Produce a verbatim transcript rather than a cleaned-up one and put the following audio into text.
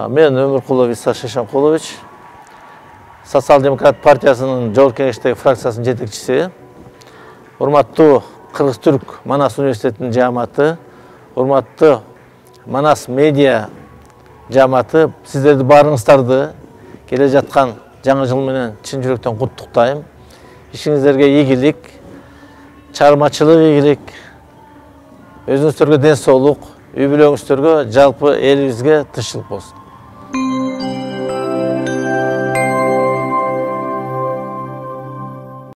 Мен Өмүркулов Иса Шишанкулович, Социал-демократ партиясынын Жогорку Кеңештеги фракциясынын жетекчиси. Урматтуу Кыргыз-Түрк Манас университетинин жааматы, урматтуу Манас медиа жааматы, сиздерди баарыңыздарды келе жаткан жаңы жыл менен чын жүрөктөн куттуктайм. Ишиңиздерге ийгилик, чыгармачылык ийгилик, өзүңүздөргө ден соолук, үй бүлөңүздөргө, жалпы элибизге тынччылык болсун.